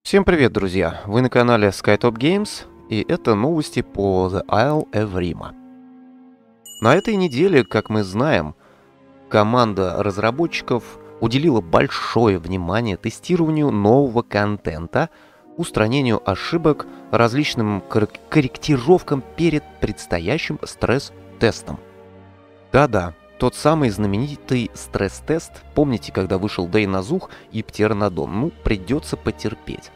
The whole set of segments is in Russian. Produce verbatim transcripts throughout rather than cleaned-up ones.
Всем привет, друзья! Вы на канале SkyTop Games, и это новости по The Isle Эврима. На этой неделе, как мы знаем, команда разработчиков уделила большое внимание тестированию нового контента, устранению ошибок, различным кор- корректировкам перед предстоящим стресс-тестом. Да-да, тот самый знаменитый стресс-тест, помните, когда вышел Дэй на Зух и Птеранодон, ну, придется потерпеть.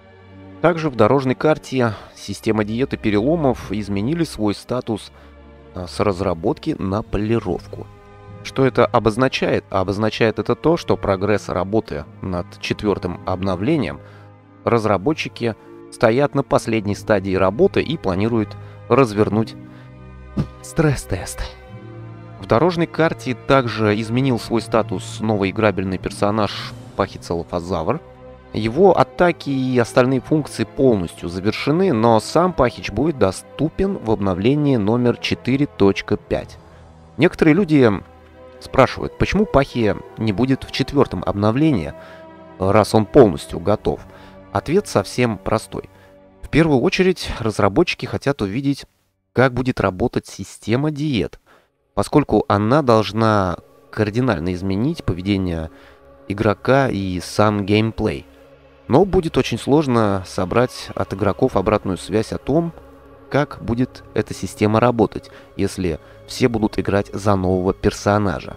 Также в дорожной карте система диеты переломов изменили свой статус с разработки на полировку. Что это обозначает? Обозначает это то, что прогресс работы над четвертым обновлением разработчики стоят на последней стадии работы и планируют развернуть стресс-тест. В дорожной карте также изменил свой статус новый играбельный персонаж Пахицелофазавр. Его атаки и остальные функции полностью завершены, но сам Пахич будет доступен в обновлении номер четыре точка пять. Некоторые люди спрашивают, почему Пахи не будет в четвертом обновлении, раз он полностью готов. Ответ совсем простой. В первую очередь разработчики хотят увидеть, как будет работать система диет, поскольку она должна кардинально изменить поведение игрока и сам геймплей. Но будет очень сложно собрать от игроков обратную связь о том, как будет эта система работать, если все будут играть за нового персонажа.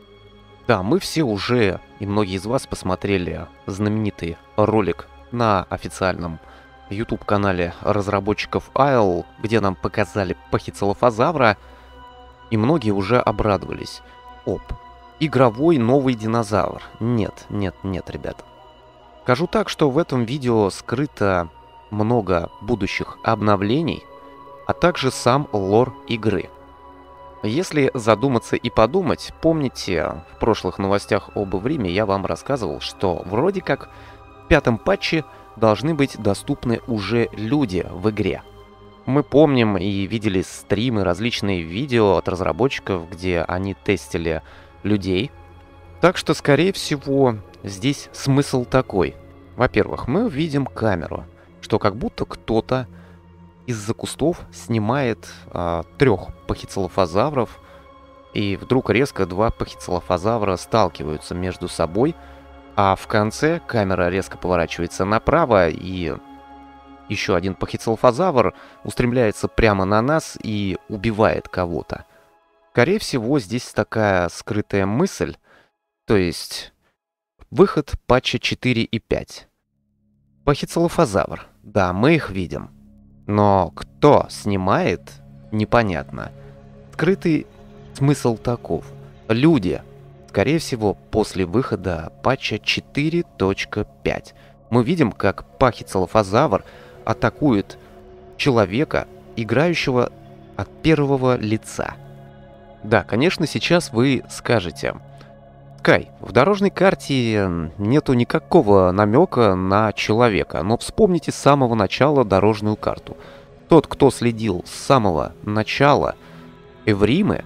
Да, мы все уже, и многие из вас посмотрели знаменитый ролик на официальном YouTube-канале разработчиков Isle, где нам показали Пахицелофазавра, и многие уже обрадовались. Оп, игровой новый динозавр. Нет, нет, нет, ребята. Скажу так, что в этом видео скрыто много будущих обновлений, а также сам лор игры. Если задуматься и подумать, помните, в прошлых новостях об Эвриме я вам рассказывал, что вроде как в пятом патче должны быть доступны уже люди в игре. Мы помним и видели стримы, различные видео от разработчиков, где они тестили людей. Так что, скорее всего, здесь смысл такой. Во-первых, мы видим камеру, что как будто кто-то из-за кустов снимает а, трех пахицелофазавров, и вдруг резко два пахицелофазавра сталкиваются между собой, а в конце камера резко поворачивается направо, и еще один пахицелофазавр устремляется прямо на нас и убивает кого-то. Скорее всего, здесь такая скрытая мысль, то есть выход патча четыре и пять. Пахицелофазавр. Да, мы их видим. Но кто снимает, непонятно. Скрытый смысл таков. Люди. Скорее всего, после выхода патча четыре точка пять. Мы видим, как Пахицелофазавр атакует человека, играющего от первого лица. Да, конечно, сейчас вы скажете: Скай, в дорожной карте нету никакого намека на человека, но вспомните с самого начала дорожную карту. Тот, кто следил с самого начала Эвримы,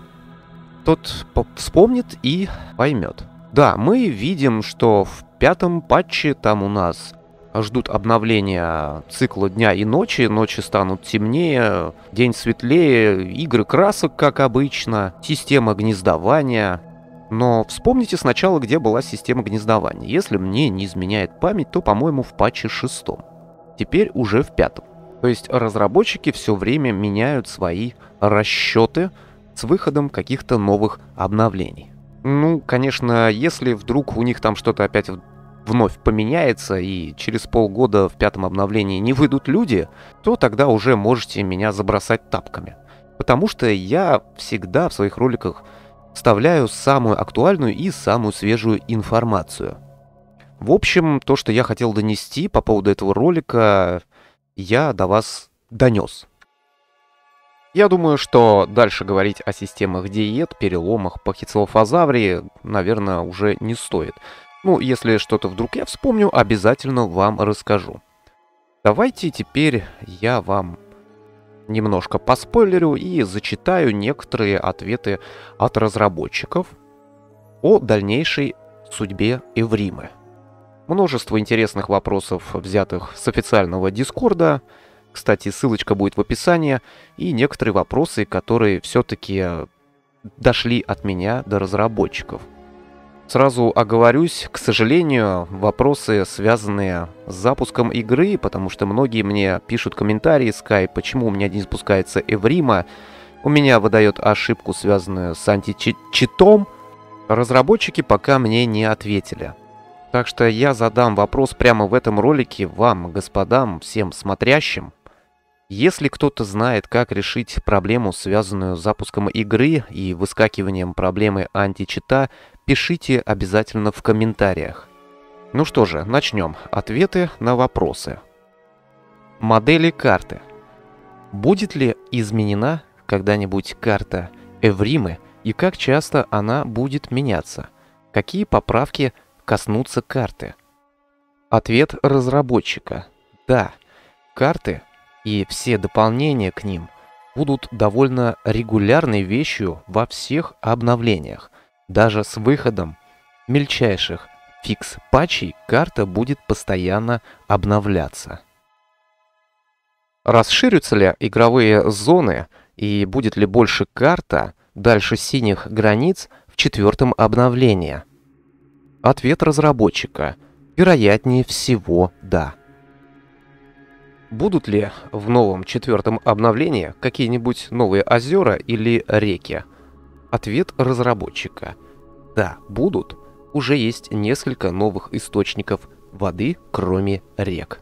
тот вспомнит и поймет. Да, мы видим, что в пятом патче там у нас ждут обновления цикла дня и ночи, ночи станут темнее, день светлее, игры красок, как обычно, система гнездования. Но вспомните сначала, где была система гнездования. Если мне не изменяет память, то, по-моему, в патче шестом. Теперь уже в пятом. То есть разработчики все время меняют свои расчеты с выходом каких-то новых обновлений. Ну, конечно, если вдруг у них там что-то опять вновь поменяется и через полгода в пятом обновлении не выйдут люди, то тогда уже можете меня забросать тапками. Потому что я всегда в своих роликах вставляю самую актуальную и самую свежую информацию. В общем, то, что я хотел донести по поводу этого ролика, я до вас донес. Я думаю, что дальше говорить о системах диет, переломах, пахицелофазавре, наверное, уже не стоит. Ну, если что-то вдруг я вспомню, обязательно вам расскажу. Давайте теперь я вам немножко поспойлерю и зачитаю некоторые ответы от разработчиков о дальнейшей судьбе Эвримы. Множество интересных вопросов, взятых с официального Дискорда. Кстати, ссылочка будет в описании. И некоторые вопросы, которые все-таки дошли от меня до разработчиков. Сразу оговорюсь, к сожалению, вопросы, связанные с запуском игры, потому что многие мне пишут комментарии Skype, почему у меня не запускается Эврима, у меня выдает ошибку, связанную с античитом. Разработчики пока мне не ответили. Так что я задам вопрос прямо в этом ролике вам, господам, всем смотрящим. Если кто-то знает, как решить проблему, связанную с запуском игры и выскакиванием проблемы античита, пишите обязательно в комментариях. Ну что же, начнем. Ответы на вопросы. Модели карты. Будет ли изменена когда-нибудь карта Эвримы и как часто она будет меняться? Какие поправки коснутся карты? Ответ разработчика. Да, карты и все дополнения к ним будут довольно регулярной вещью во всех обновлениях. Даже с выходом мельчайших фикс-патчей карта будет постоянно обновляться. Расширятся ли игровые зоны и будет ли больше карта дальше синих границ в четвертом обновлении? Ответ разработчика. Вероятнее всего, да. Будут ли в новом четвертом обновлении какие-нибудь новые озера или реки? Ответ разработчика. Да, будут. Уже есть несколько новых источников воды, кроме рек.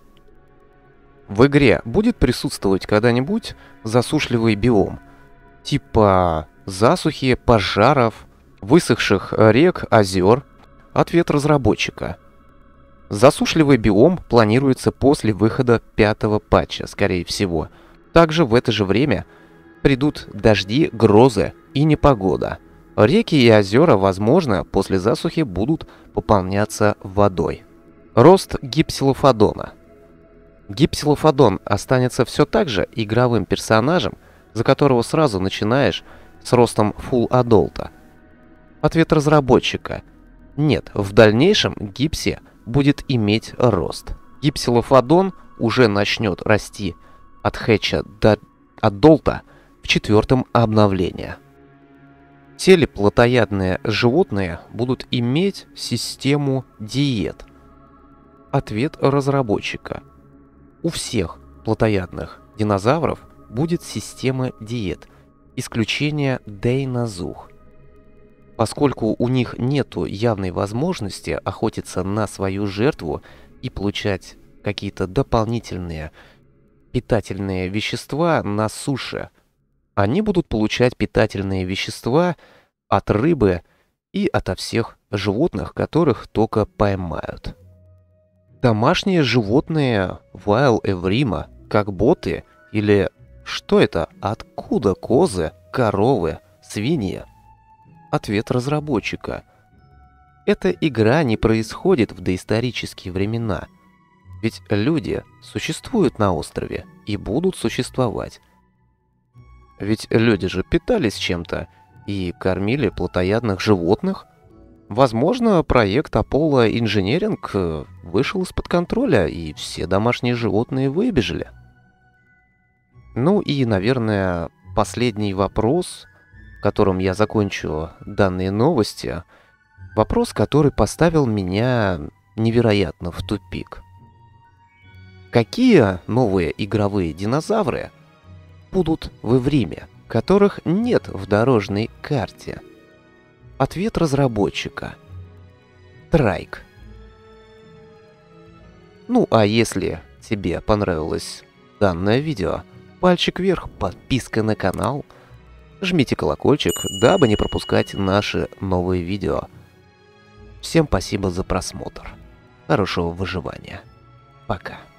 В игре будет присутствовать когда-нибудь засушливый биом? Типа засухи, пожаров, высохших рек, озер? Ответ разработчика. Засушливый биом планируется после выхода пятого патча, скорее всего. Также в это же время придут дожди, грозы и непогода. Реки и озера, возможно, после засухи будут пополняться водой. Рост гипсилофодона. Гипсилофодон останется все так же игровым персонажем, за которого сразу начинаешь с ростом Full Adult. Ответ разработчика. Нет, в дальнейшем Гипси будет иметь рост. Гипсилофодон уже начнет расти от хэтча до адолта в четвертом обновлении. Те ли плотоядные животные будут иметь систему диет? Ответ разработчика. У всех плотоядных динозавров будет система диет, исключение дейнозух. Поскольку у них нету явной возможности охотиться на свою жертву и получать какие-то дополнительные питательные вещества на суше, они будут получать питательные вещества от рыбы и ото всех животных, которых только поймают. Домашние животные в Isle Эврима, как боты или что это, откуда козы, коровы, свиньи? Ответ разработчика. Эта игра не происходит в доисторические времена. Ведь люди существуют на острове и будут существовать. Ведь люди же питались чем-то и кормили плотоядных животных. Возможно, проект Apollo Engineering вышел из-под контроля, и все домашние животные выбежали. Ну и, наверное, последний вопрос, которым я закончу данные новости. Вопрос, который поставил меня невероятно в тупик. Какие новые игровые динозавры будут в Эвриме, которых нет в дорожной карте? Ответ разработчика. Трайк. Ну а если тебе понравилось данное видео, пальчик вверх, подписка на канал, жмите колокольчик, дабы не пропускать наши новые видео. Всем спасибо за просмотр. Хорошего выживания. Пока.